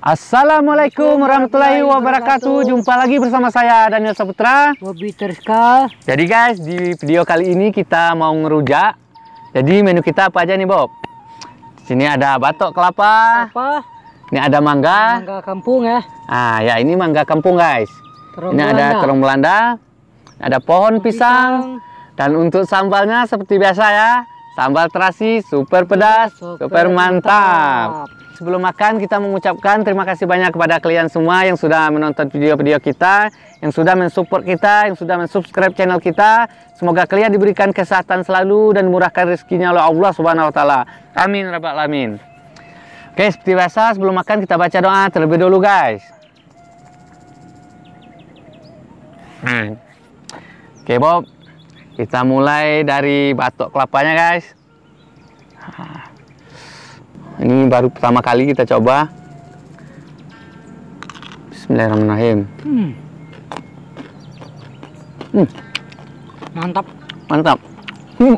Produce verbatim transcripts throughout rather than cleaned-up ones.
Assalamualaikum warahmatullahi wabarakatuh. Jumpa lagi bersama saya Daniel Saputra, Bobby Terska. Jadi guys, di video kali ini kita mau ngerujak. Jadi menu kita apa aja nih Bob? Sini ada batok kelapa. Apa? Ini ada mangga. Mangga kampung ya. Ah ya, ini mangga kampung guys. Terong ini Belanda. ada terong Belanda. Ada pohon Pisang. pisang. Dan untuk sambalnya seperti biasa ya, sambal terasi super pedas, super, Super mantap. mantap. Sebelum makan kita mengucapkan terima kasih banyak kepada kalian semua yang sudah menonton video-video kita, yang sudah mensupport kita, yang sudah mensubscribe channel kita. Semoga kalian diberikan kesehatan selalu dan murahkan rezekinya oleh Allah Subhanahu wa taala. Amin rabbal alamin. Oke, seperti biasa sebelum makan kita baca doa terlebih dulu guys. Hmm. Oke Bob, kita mulai dari batok kelapanya guys. Ini baru pertama kali kita coba. Bismillahirrahmanirrahim. Hmm. Hmm. Mantap. Mantap. Hmm.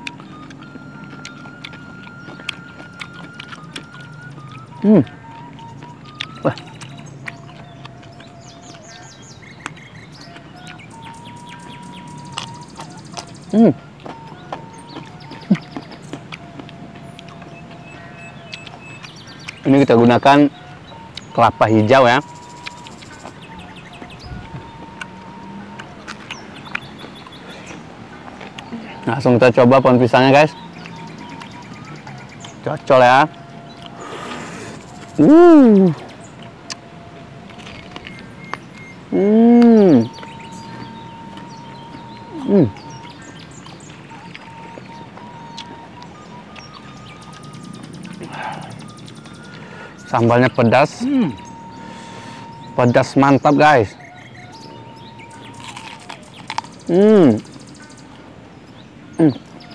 Hmm. Wah. Hmm. Ini kita gunakan kelapa hijau ya. Langsung kita coba pohon pisangnya guys. Cocol ya. Uh. Hmm. Hmm. Sambalnya pedas, Hmm. pedas mantap guys. Hmm. Hmm.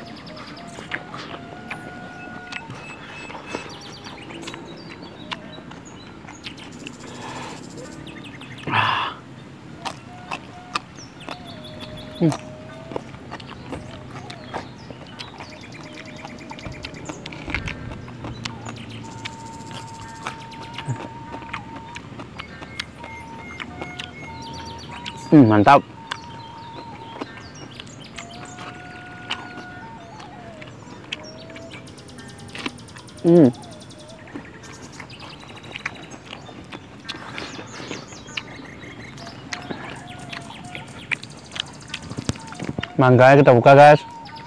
Hmm. Hmm, mantap. Hmm. Mangganya kita buka guys.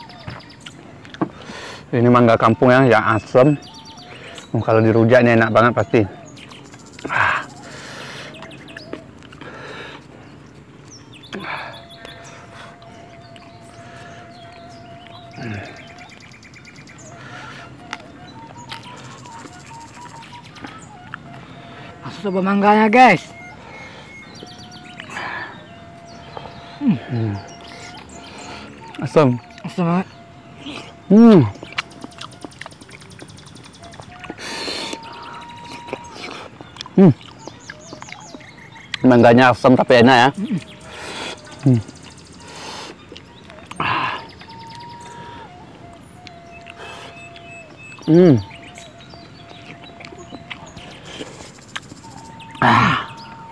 Ini mangga kampung ya, yang asam. Oh, kalau dirujak ini enak banget pasti. Ah. Langsung coba mangganya guys. Hmm. Hmm. Asam. Asam banget. Hmm. Hmm. Mangganya asam tapi enak ya. Hmm. Hmm. Ah.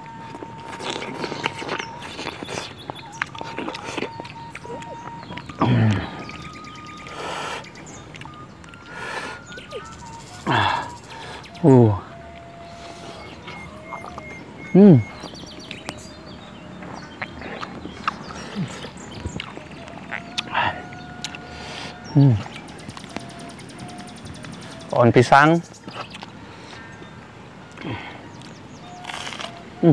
Hmm. Ah. Uh. Hmm. Hmm. Pohon pisang. Hmm.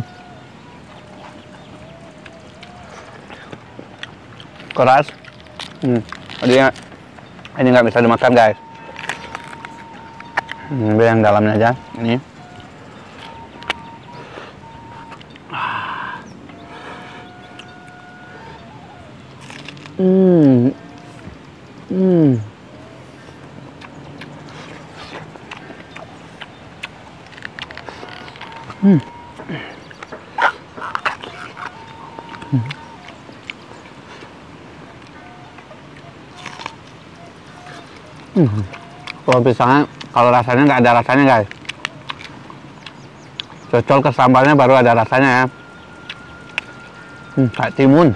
Keras. Hmm. Jadi ini nggak bisa dimakan guys. Hmm, yang dalamnya aja. Ini. Hmm. Hmm. Hmm. Hmm. Hmm. Pohon pisangnya kalau rasanya nggak ada rasanya guys. Cocol ke sambalnya baru ada rasanya ya. Hmm, kayak timun.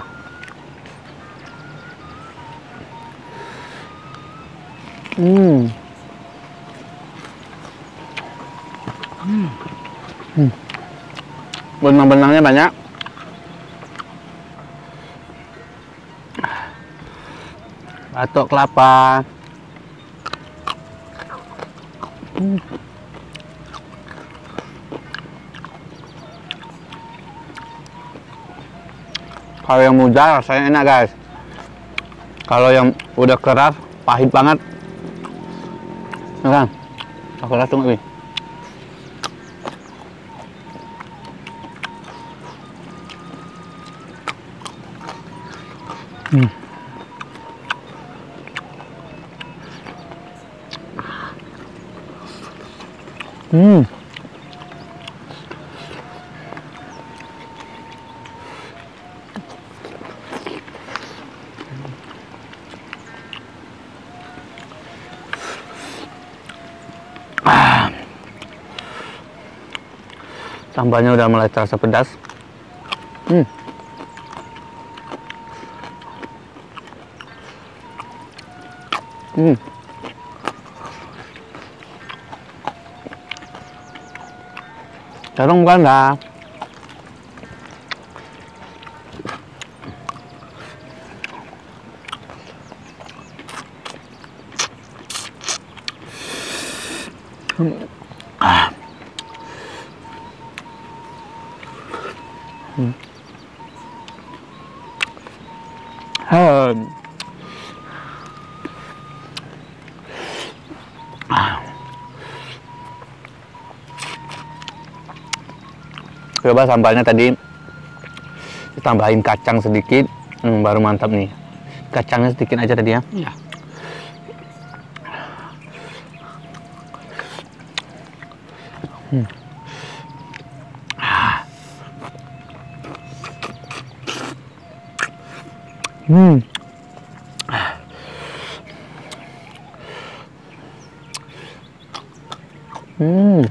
Hmm. Hmm. Hmm. Benang-benangnya banyak. Batok kelapa. Hmm. Kalau yang muda rasanya enak guys. Kalau yang udah keras pahit banget. Nah, aku keras tuh nih. Hmm. Hmm. Ah. Sambalnya udah mulai terasa pedas. Hmm. Hmm. Terong bukan dah. Hmm. Ah. Hmm. Hmm. Ah. Coba sambalnya tadi ditambahin kacang sedikit, hmm, baru mantap nih. Kacangnya sedikit aja tadi ya. Iya. Hmm. Ah. Hmm. Hmm.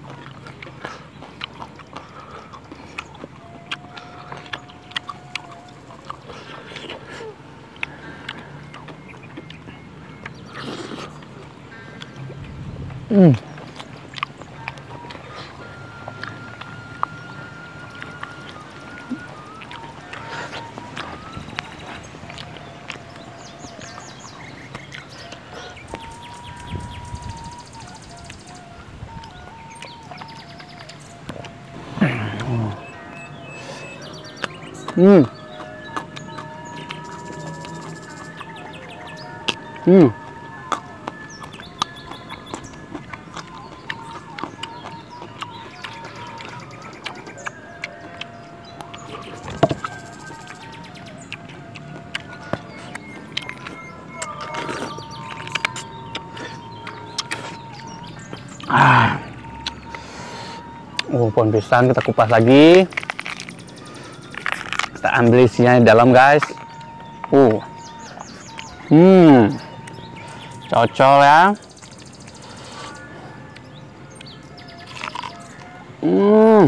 Hmm. Hmm. Hmm. Ah. Oh, pohon pisang kita kupas lagi. Kita ambil isinya di dalam, guys. Uh. Hmm. Cocol ya. Hmm.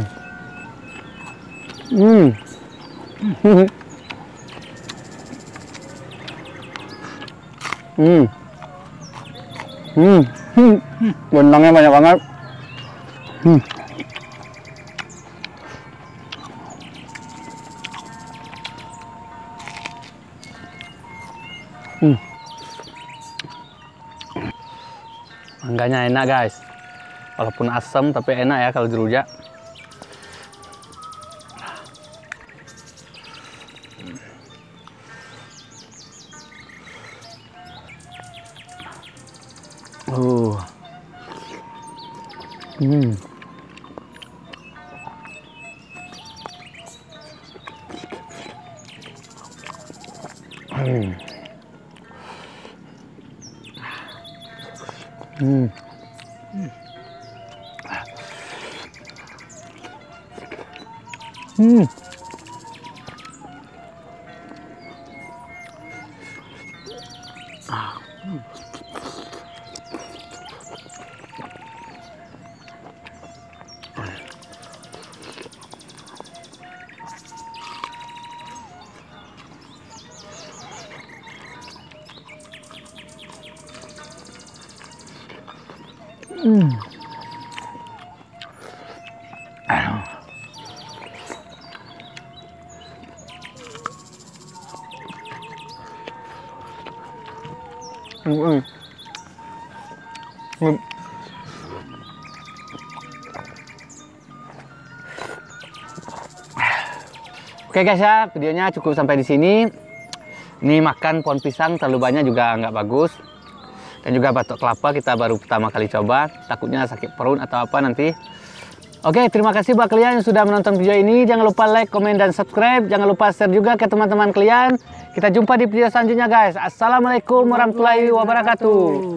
Hmm. Hmm. Hmm. Hmm. Hmm. Benangnya banyak banget. Hmm. Hmm. Mangganya enak guys, walaupun asam tapi enak ya kalau dirujak. Uh. Hmm. Hmm. Hmm. Hmm. Ah. Hmm. Hmm. Aduh. Hmm. Hmm. Oke guys ya, videonya cukup sampai di sini. Ini makan pohon pisang terlalu banyak juga nggak bagus. Dan juga batok kelapa kita baru pertama kali coba. Takutnya sakit perut atau apa nanti. Oke, terima kasih buat kalian yang sudah menonton video ini. Jangan lupa like, komen, dan subscribe. Jangan lupa share juga ke teman-teman kalian. Kita jumpa di video selanjutnya guys. Assalamualaikum warahmatullahi wabarakatuh.